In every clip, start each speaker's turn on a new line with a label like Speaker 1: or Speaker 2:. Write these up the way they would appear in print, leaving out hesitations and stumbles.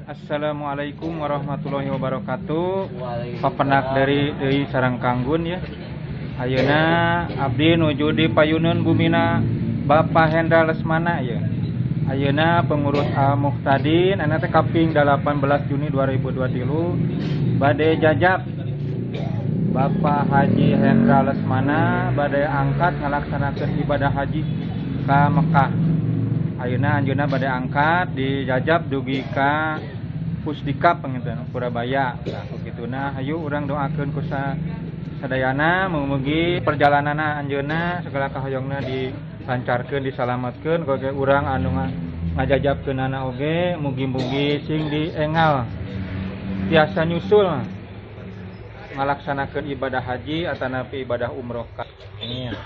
Speaker 1: Assalamualaikum warahmatullahi wabarakatuh. Papenak dari sareng Kanggun ya. Ayeuna abdi nuju di payuneun bumina Bapak Hendra Lesmana ya. Ayeuna pengurus Al-Muhtadin anu teh kaping 18 Juni 2023 bade jajab Bapak Haji Hendra Lesmana bade angkat ngalaksanakeun ibadah haji ka Mekah. Ayeuna anjeunna bade angkat di jajab dugi ka Pusdikap panginten Purabaya. Nah, begituna hayu urang doakeun ku sadayana mugi perjalananna anjeunna segala kahoyongna dilancarkeun disalametkeun ku urang anu ngajajabkeunana oge mugi-mugi sing diengal tiasa nyusul ngalaksanakeun ibadah haji atanapi ibadah umroh ka. Ini ya.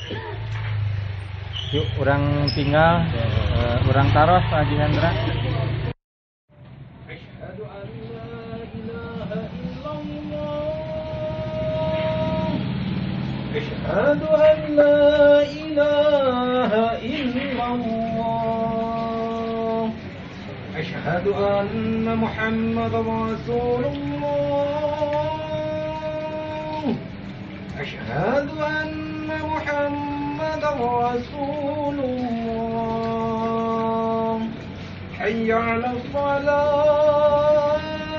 Speaker 1: Yuk urang tinggal urang taros Haji Hendra.
Speaker 2: أشهد أن لا إله إلا الله أشهد أن محمدا رسول الله أشهد أن محمدا رسول الله حي على الصلاة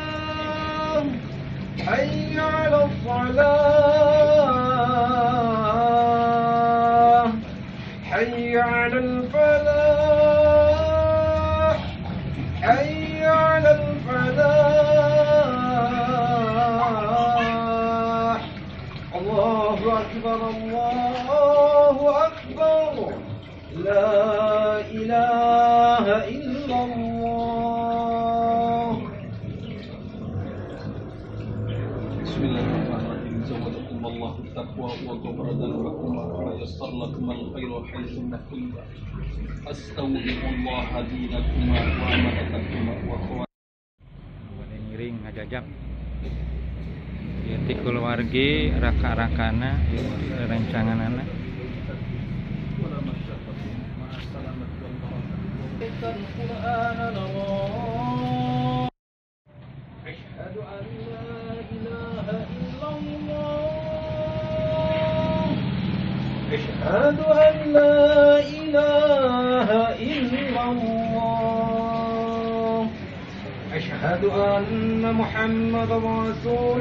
Speaker 2: حي على الصلاة حي على الفلاح حي على الفلاح الله أكبر الله أكبر لا إله إلا الله.
Speaker 3: بسم الله الرحمن الرحيم. زودكم الله التقوى وغفر ذنوبكم ويسر لكم الخير حيثما كنتم. أستودع الله دينكم وأمانتكم وأخواتكم.
Speaker 1: Bade ngiring ngajajab. Ieu ti keluargi raka-rakana ieu rencanganana.
Speaker 2: أشهد أن لا إله إلا الله أشهد أن محمدا رسول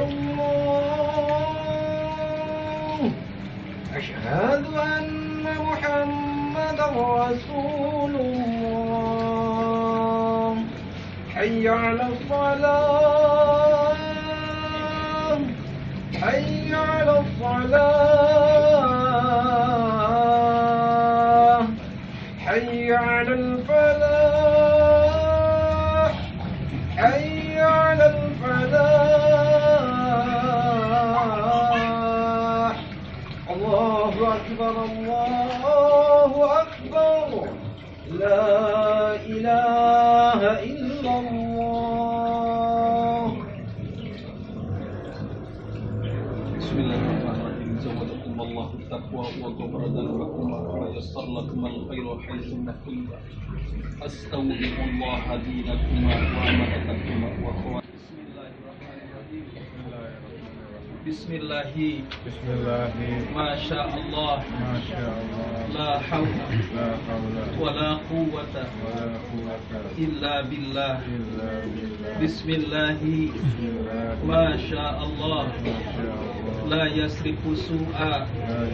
Speaker 2: الله أشهد أن محمدا رسول الله حي على الصلاة حي على الصلاة حي على الفلاح حي على الفلاح الله أكبر الله أكبر لا إله إلا الله.
Speaker 3: بسم الله الرحمن الرحيم. زودكم الله التقوى وغفر ذنوبكم ويسر لكم الخير حيثما كنتم. أستودع الله دينكم وأمانتكم وأخواتكم. Bismillahi Masya Allah La hawla Wa la quwwata Illa billah Bismillahi Masya Allah La yasrifu su'a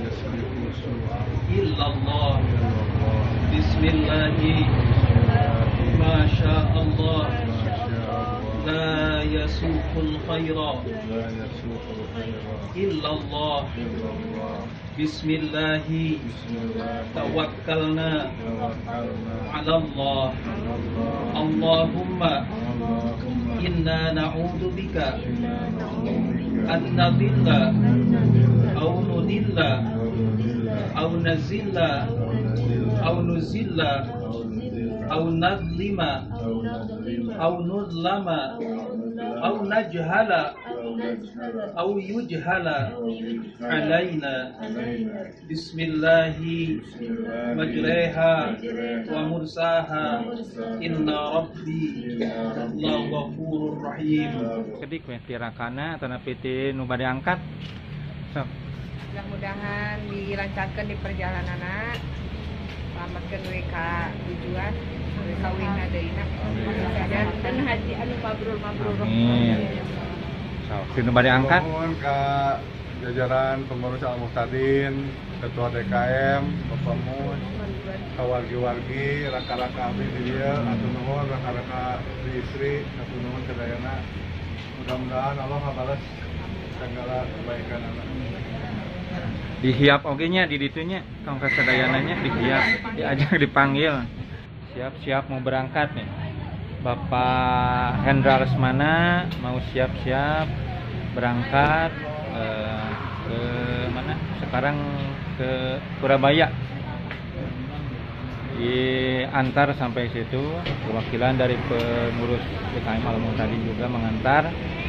Speaker 3: Illallah Bismillahi Masya Allah La yasuqul khaira Illallah Bismillahi Tawakkalna Ala Allah Allahumma Inna na'udhu bika An nadilla Au nudilla Au nazilla Au nuzilla Au nadlima Au nudlama Au najhala أو يجهل علينا بسم الله مجريها ومرساها إن ربي لغفور رحيم.
Speaker 1: Kedik we tirakana tanapi ti nu bade angkat. Sok.
Speaker 4: Mudah-mudahan dilancarkan di perjalanan anak, selamatkan WK tujuan, kawin adeuna, dan haji anu mabrur.
Speaker 1: Amin. Sok, nu bade angkat.
Speaker 5: Mohon ke jajaran pengurus Al-Muhtadin, Ketua DKM, Bapak Mus, kawargi-wargi, raka-raka abdi di dieu, atuh nuhun raka-raka di istri, atuh nuhun sadayana. Mudah-mudahan Allah ngabalas segala kebaikan anak.
Speaker 1: Dihiap oge nya di ditunya, kang kasadayananya dihiap, diajak dipanggil. Siap-siap mau berangkat nih. Bapak Hendra Lesmana mau siap-siap berangkat ke mana? Sekarang ke Surabaya. Diantar sampai situ, perwakilan dari pengurus DKM Al-Muhtadin juga mengantar.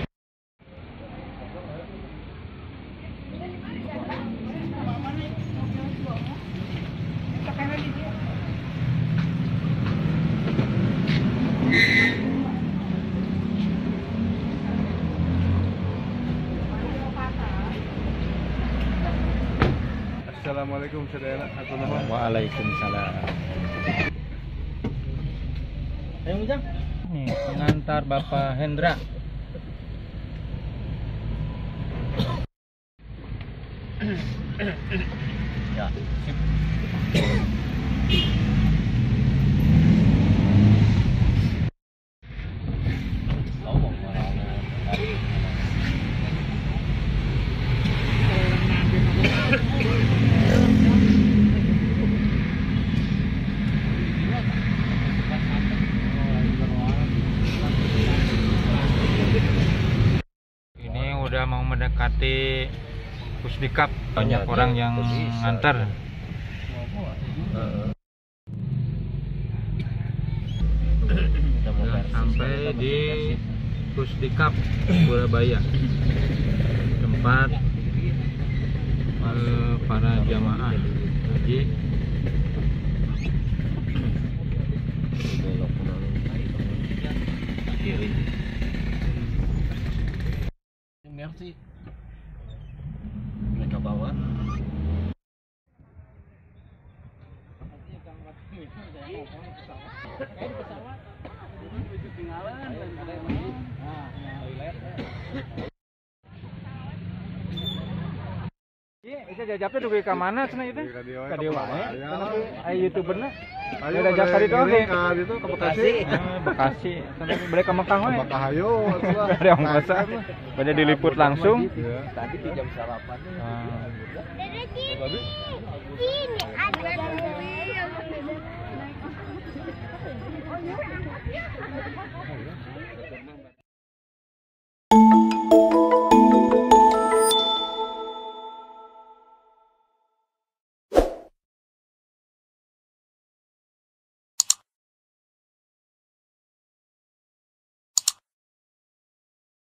Speaker 5: Assalamualaikum sadayana, atuh nuhun.
Speaker 1: Waalaikumsalam.
Speaker 2: Ayo Ujang.
Speaker 1: Nih, pengantar Bapak Hendra.
Speaker 2: Ya.
Speaker 1: Ini udah mau mendekati Pusdikap, banyak orang yang ngantar. Udah sampai di Pusdikap Surabaya, tempat para jamaah haji.
Speaker 2: Merci. Mereka bawa.
Speaker 1: Itu jajapnya dugi ka mana cenah itu? Ka dieu wae. Aya YouTuberna.
Speaker 5: Ayo
Speaker 1: Ada jasa di ditu ge.
Speaker 5: Ka ditu ke Bekasi.
Speaker 1: Bekasi. Sampai balik ka Mekah we.
Speaker 5: Mekah hayo.
Speaker 1: Ada ongkosan. Pada diliput langsung.
Speaker 2: Tadi di jam sarapan.
Speaker 4: Ini ada